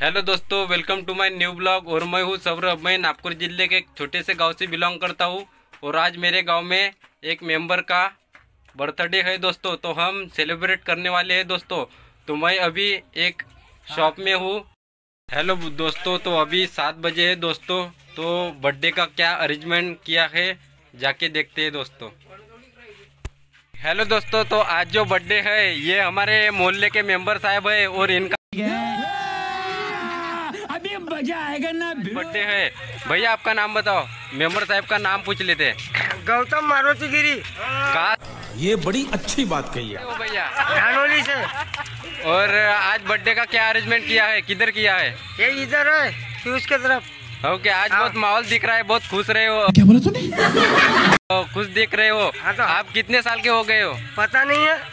Hello दोस्तों, welcome to my new blog. और मैं हूँ सौरभ। मैं नागपुर जिले के एक छोटे से गांव से बिलोंग करता हूँ और आज मेरे गांव में एक मेंबर का बर्थडे है दोस्तों, तो हम सेलिब्रेट करने वाले हैं दोस्तों। तो मैं अभी एक शॉप में हूँ। हेलो दोस्तों, तो अभी 7 बजे है दोस्तों। तो बर्थडे का क्या अरेंजमेंट किया है जाके देखते हैं दोस्तों। हेलो दोस्तों, तो आज जो बर्थडे है ये हमारे मोहल्ले के मेंबर साहब है और इनका अभी मजा आएगा ना। बर्थडे है। भैया आपका नाम बताओ, मेंबर साहब का नाम पूछ लेते हैं। गौतम मारुति गिरी। कहाँ? ये बड़ी अच्छी बात कही है भैया। धानोली से। और आज बर्थडे का क्या अरेंजमेंट किया है, किधर किया है? ये इधर है, फ्यूज के तरफ। ओके, आज बहुत माहौल दिख रहा है, बहुत खुश रहे हो। क्या बोला तूने? तो खुश दिख रहे हो। हाँ, तो आप कितने साल के हो गए हो? पता नहीं है।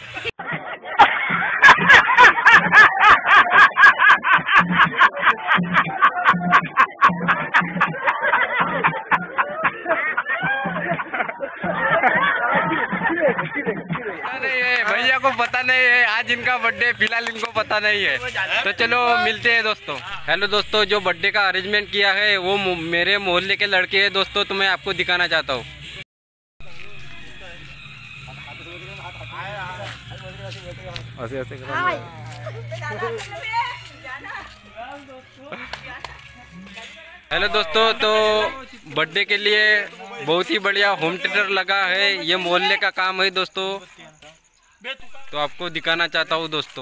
भैया को पता नहीं है आज इनका बर्थडे, फिलहाल इनको पता नहीं है। तो चलो मिलते हैं दोस्तों। हेलो दोस्तों, जो बर्थडे का अरेंजमेंट किया है वो मेरे मोहल्ले के लड़के हैं दोस्तों, तो मैं आपको दिखाना चाहता हूँ। हेलो दोस्तों, तो बर्थडे के लिए बहुत ही बढ़िया होम थिएटर लगा है। ये मोहल्ले का काम है दोस्तों, तो आपको दिखाना चाहता हूँ दोस्तों।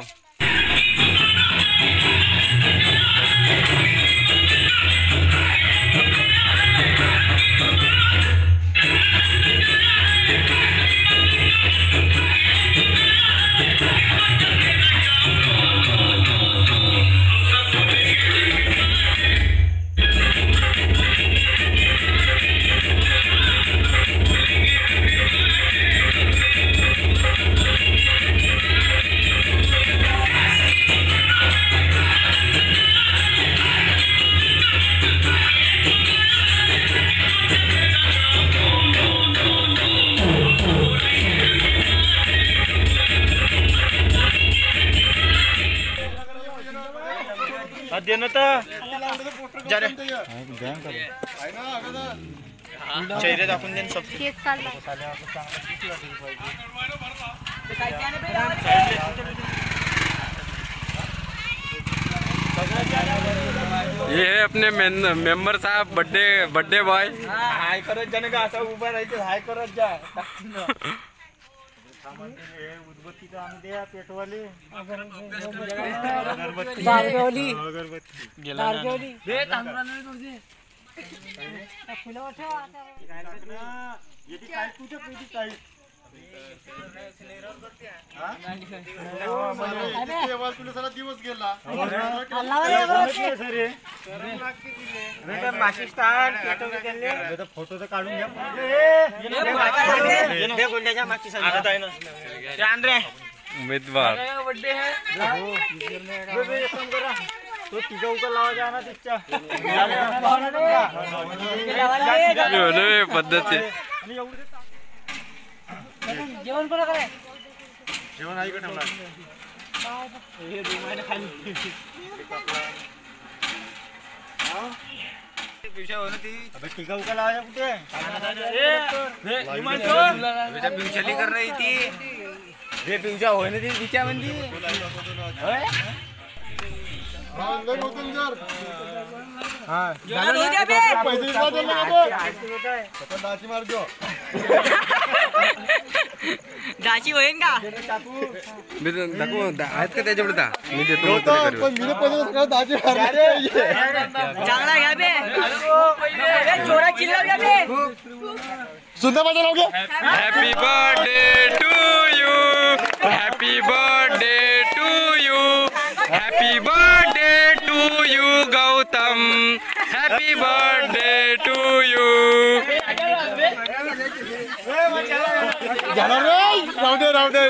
चेहरे दाखवून देन सब। ये है अपने मेंबर साहब, बर्थडे बॉय। हाय करत जाने का असा उभा राहायचं, हाय करत जा। उदबत्तीचा आम्ही द्या पेटवाली अगरबत्ती अगरबत्ती दे तांदळाने तुझे फुलं ठेव आता येती काय तुझे पेटी काय तुला सारा दिवस गेला फोटो तर काढून घ्या। उम्मीदवार बर्थडे है तो तिघा उका लावायचा ना तिच्या पद्धत से जेवण कोणा करे? जेवण आई कडे हे रुमाने खाली पिवशा होना ती। अबे टिका उका लावायचा कुठे? ए इमान तो बेटा पिवशाली कर रही थी। हे पिवशा होना ती तिच्या मंदी होय। हां लय होतन जर हां जेवण हो द्या बे। पैसे दिला दे ना तो दाची मार दो। दाची होईन का? मी दाखवू आहेत का त्याच्याकडे? मी देतो पण मी पैसे सगळं दाची मार चांगला घ्या बे। ए जोरा चिल्ला घ्या बे। सुंदर बजा लावगे। Happy birthday to you, happy birthday to you, happy birthday to you Gautam, happy birthday to you. राहू दे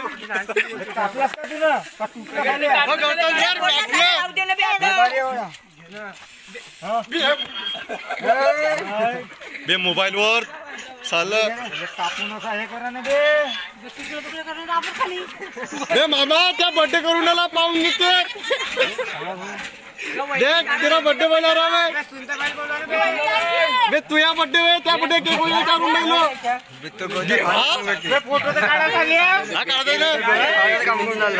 बे मोबाईल वर सालं कापून असा हे करा ना बे मामा त्या बर्थडे करून आला पाहून निघते देख तेरा बर्थडे बना रहा मैं बे तू या बर्थडे हुए त्या बर्थडे केक बोलले का मुंडे लो बे फोटो तर काढायला लागले हा काढायला ना काम करून आला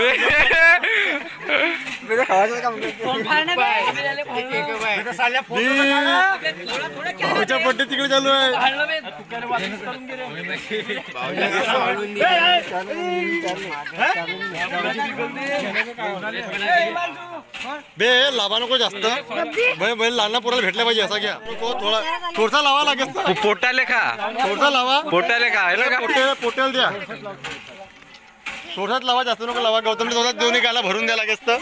बे खावायचं काम कोण फाळणे बे साल्या फोटो तर काढा भाऊचा बर्थडे तिकडे चालू आहे फाळलं बे तुकाने वापस करून गेले बे लावा नको जास्त बैल लहान पोराला भेटल्या पाहिजे असा घ्या थोडसा लावा लागेल पोटाले खा थोडसा लावा पोटाले खा पोटेल द्या थोडाच लावा जास्त नको लावा गौतम थोडाच दोन्ही गाला भरून द्या लागेल तर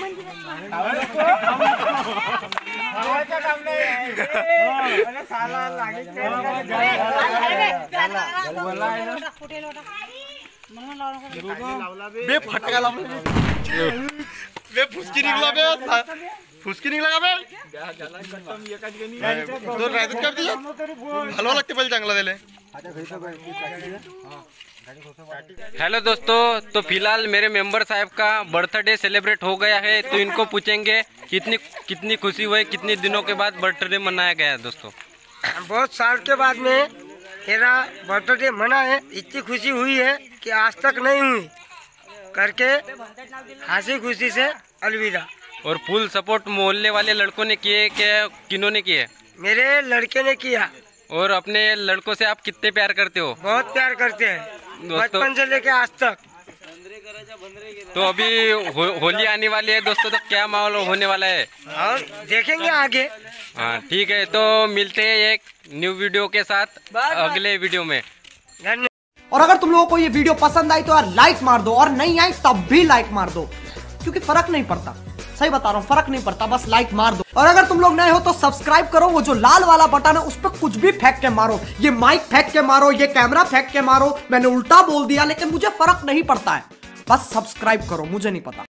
बे फटका लावला बे फुसकी निघला बे फुसकी निघला का बे हलवा लागते पहिले चांगला दिले हेलो दोस्तों, तो फिलहाल मेरे मेंबर साहब का बर्थडे सेलिब्रेट हो गया है, तो इनको पूछेंगे कितनी खुशी हुई, कितने दिनों के बाद बर्थडे मनाया गया है। दोस्तों बहुत साल के बाद में मेरा बर्थडे मना है, इतनी खुशी हुई है कि आज तक नहीं हुई करके हंसी खुशी से अलविदा। और फुल सपोर्ट मोहल्ले वाले लड़कों ने किए क्या, किन्होंने किए? मेरे लड़के ने किया। और अपने लड़कों से आप कितने प्यार करते हो? बहुत प्यार करते हैं बचपन से लेके आज तक। तो अभी होली आने वाली है दोस्तों, तो क्या माहौल होने वाला है और देखेंगे आगे। हाँ ठीक है, तो मिलते हैं एक न्यू वीडियो के साथ अगले वीडियो में। और अगर तुम लोगों को ये वीडियो पसंद आई तो यार लाइक मार दो, और नहीं आई तब भी लाइक मार दो, क्योंकि फर्क नहीं पड़ता, सही बता रहा हूँ, फर्क नहीं पड़ता, बस लाइक मार दो। और अगर तुम लोग नए हो तो सब्सक्राइब करो, वो जो लाल वाला बटन है उस पर कुछ भी फेंक के मारो, ये माइक फेंक के मारो, ये कैमरा फेंक के मारो, मैंने उल्टा बोल दिया लेकिन मुझे फर्क नहीं पड़ता है, बस सब्सक्राइब करो, मुझे नहीं पता।